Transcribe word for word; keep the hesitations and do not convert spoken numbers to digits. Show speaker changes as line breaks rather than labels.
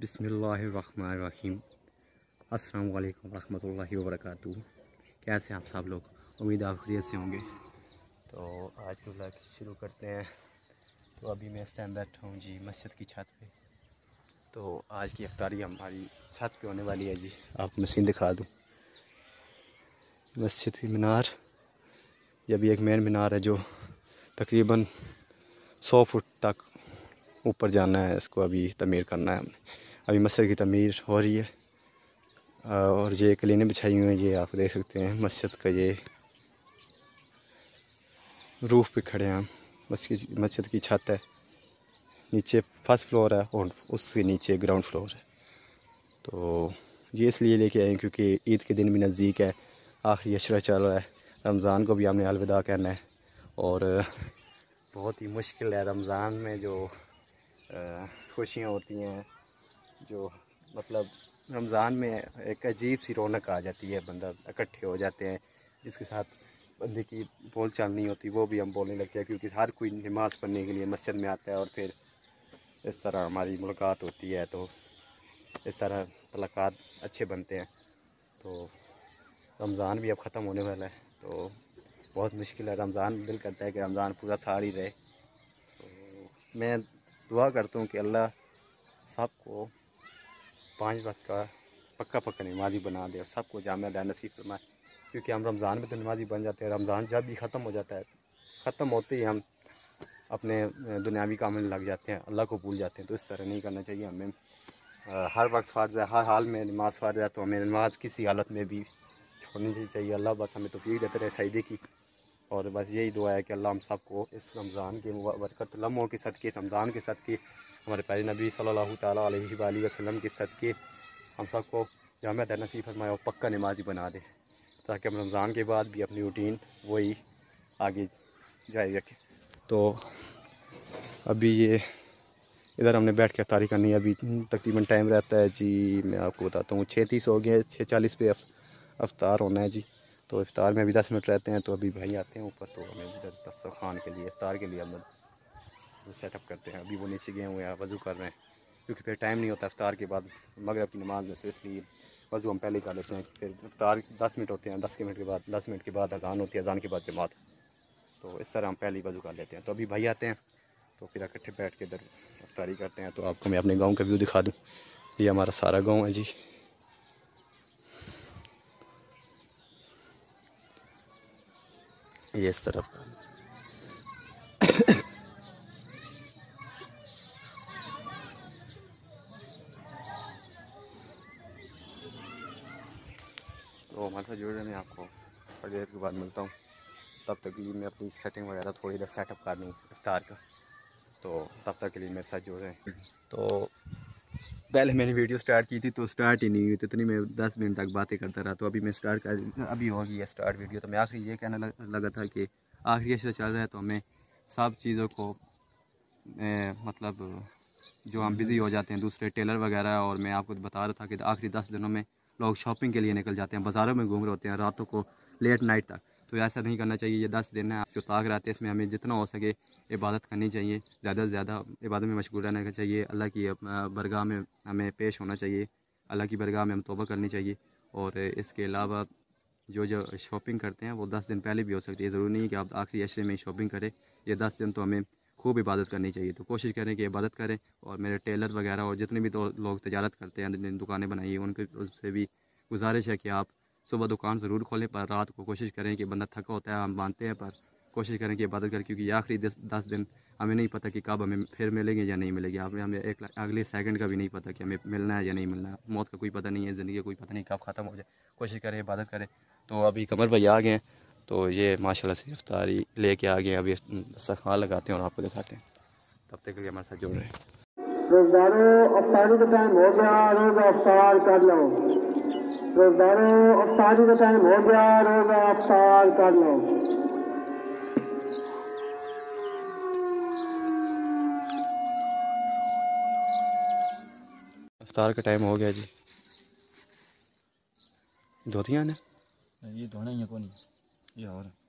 बिस्मिल्लाहिर्रहमानिर्रहीम। अस्सलाम वालेकुम रहमतुल्लाहि व बरकातुहू। कैसे हैं आप सब लोग? उम्मीद आप खैरियत से होंगे। तो आज के व्लॉग शुरू करते हैं। तो अभी मैं इस टाइम बैठा हूँ जी मस्जिद की छत पे। तो आज की इफ्तारी हमारी छत पे होने वाली है जी। आपको मशीन दिखा दूँ, मस्जिद की मीनार। ये भी एक मेन मीनार है जो तकरीबन सौ फुट तक ऊपर जाना है। इसको अभी तमीर करना है हमने। अभी मस्जिद की तमीर हो रही है और ये कलीनें बिछाई हुई हैं। ये आप देख सकते हैं मस्जिद का, ये रूफ़ पे खड़े हैं हम। मस्जिद मस्जिद की छत है, नीचे फर्स्ट फ्लोर है और उसके नीचे ग्राउंड फ्लोर है। तो ये इसलिए लेके आए क्योंकि ईद के दिन भी नज़दीक है, आखिरी अशरा चल रहा है, रमज़ान को भी हमने अलविदा कहना है। और बहुत ही मुश्किल है रमज़ान में जो खुशियाँ होती हैं, जो मतलब रमज़ान में एक अजीब सी रौनक आ जाती है, बंदा इकट्ठे हो जाते हैं। जिसके साथ बंदे की बोल चाल नहीं होती वो भी हम बोलने लगते हैं, क्योंकि हर कोई नमाज़ पढ़ने के लिए मस्जिद में आता है और फिर इस तरह हमारी मुलाकात होती है। तो इस तरह मुलाकात अच्छे बनते हैं। तो रमज़ान भी अब ख़त्म होने वाला है, तो बहुत मुश्किल है। रमज़ान दिल करता है कि रमज़ान पूरा साल ही रहे। तो मैं दुआ करता हूँ कि अल्लाह सबको पाँच वक्त का पक्का पक्का नमाज़ी बना दे और सबको जामिया दान नसीब फरमाए। क्योंकि हम रमज़ान में तो नमाज़ी बन जाते हैं, रमज़ान जब भी ख़त्म हो जाता है, ख़त्म होते ही हम अपने दुनियावी काम में लग जाते हैं, अल्लाह को भूल जाते हैं। तो इस तरह नहीं करना चाहिए। हमें हर वक्त फ़र्ज़ है, हर हाल में नमाज़ फ़र्ज़ है, तो हमें नमाज़ किसी हालत में भी छोड़नी चाहिए। अल्लाह बस हमें तौफ़ीक़ देते रहे सजदे की। और बस यही दुआ है कि अल्लाह हम सबको इस रमज़ान के बरकत लम्हों के सदक़े, रमज़ान के सदक़े, हमारे प्यारे नबी सल्लल्लाहु तआला अलैहि वसल्लम के सदक़े हम सबको जामिया दान नसीब फरमाए और पक्का नमाज़ी बना दे, ताकि हम रमज़ान के बाद भी अपनी रूटीन वही आगे जारी रखें। तो अभी ये इधर हमने बैठ के इफ्तारी करनी है। अभी तकरीबन टाइम रहता है जी, मैं आपको बताता हूँ, छः तीस हो गए, छः चालीस पे अफ्तार होना है जी। तो इफ्तार में अभी दस मिनट रहते हैं। तो अभी भाई आते हैं ऊपर, तो हमें इधर दस्तरख़्वान के लिए इफ्तार के लिए हम सेटअप करते हैं। अभी वो नीचे गए हुए हैं, वज़ू कर रहे हैं, क्योंकि फिर टाइम नहीं होता इफ्तार के बाद मगरिब की नमाज़ में। तो इसलिए वज़ू हम पहले कर लेते हैं। फिर इफ्तार दस मिनट होते हैं, दस के मिनट के बाद दस मिनट के बाद अज़ान होती है, अज़ान के बाद जमात। तो इस तरह हम पहले ही वज़ू कर लेते हैं। तो अभी भाई आते हैं तो फिर इकट्ठे बैठ के इधर इफ्तारी करते हैं। तो आपको मैं अपने गाँव का व्यू दिखा दूँ। ये हमारा सारा गाँव है जी। ये इस तरफ का तो हमारे साथ जुड़ रहे हैं। आपको थोड़ी देर के बाद मिलता हूँ। तब तक के लिए मैं अपनी सेटिंग वगैरह थोड़ी देर सेटअप कर लूँ इफ्तार का। तो तब तक के लिए मेरे साथ जुड़ रहे हैं। तो पहले मैंने वीडियो स्टार्ट की थी तो स्टार्ट ही नहीं हुई, तो इतनी मैं दस मिनट तक बातें करता रहा। तो अभी मैं स्टार्ट कर अभी होगी है स्टार्ट वीडियो। तो मैं आखिरी ये कहने लग, लगा था कि आखिरी ऐसा चल रहा है, तो हमें सब चीज़ों को ए, मतलब जो हम बिज़ी हो जाते हैं दूसरे टेलर वगैरह। और मैं आपको बता रहा था कि आखिरी दस दिनों में लोग शॉपिंग के लिए निकल जाते हैं, बाज़ारों में घूम रहे होते हैं रातों को, लेट नाइट तक। तो ऐसा नहीं करना चाहिए। ये दस दिन है आप जो ताक रहते हैं, इसमें हमें जितना हो सके इबादत करनी चाहिए, ज़्यादा से ज़्यादा इबादत में मशगूल रहना चाहिए। अल्लाह की बरगाह में हमें पेश होना चाहिए, अल्लाह की बरगाह में हम तौबा करनी चाहिए। और इसके अलावा जो जो शॉपिंग करते हैं वो दस दिन पहले भी हो सकती है, ज़रूरी नहीं कि आप आखिरी अशरे में शॉपिंग करें। ये दस दिन तो हमें खूब इबादत करनी चाहिए। तो कोशिश करें कि इबादत करें। और मेरे टेलर वगैरह और जितने भी तो लोग तजारत करते हैं, दुकानें बनाई हैं, उनके उससे भी गुजारिश है कि आप सुबह दुकान ज़रूर खोलें, पर रात को कोशिश करें कि बंदा थका होता है, हम मानते हैं, पर कोशिश करें कि इबादत करें। क्योंकि आखिरी दस दस दिन हमें नहीं पता कि कब हमें फिर मिलेंगे या नहीं मिलेंगे। हमें हमें एक अगले सेकंड का भी नहीं पता कि हमें मिलना है या नहीं मिलना है। मौत का कोई पता नहीं है, ज़िंदगी का कोई पता नहीं कब ख़त्म हो जाए। कोशिश करें इबादत करें। तो अभी कमर भाई आ गए हैं, तो ये माशाल्लाह से इफ्तारी लेके आ गए हैं। अभी दस्तरख़्वान लगाते हैं और आपको दिखाते हैं। तब तक के लिए हमारे साथ जुड़ रहे हैं।
रोज़दारों अफ्तारी का टाइम हो गया, रोज़ा अफ्तार कर लो। रोज़दारों अफ्तारी का टाइम हो गया, रोज़ा अफ्तार कर लो।
इफ्तार का टाइम हो गया जी। धोतियाँ ने
ये धोना ही है कौन ये और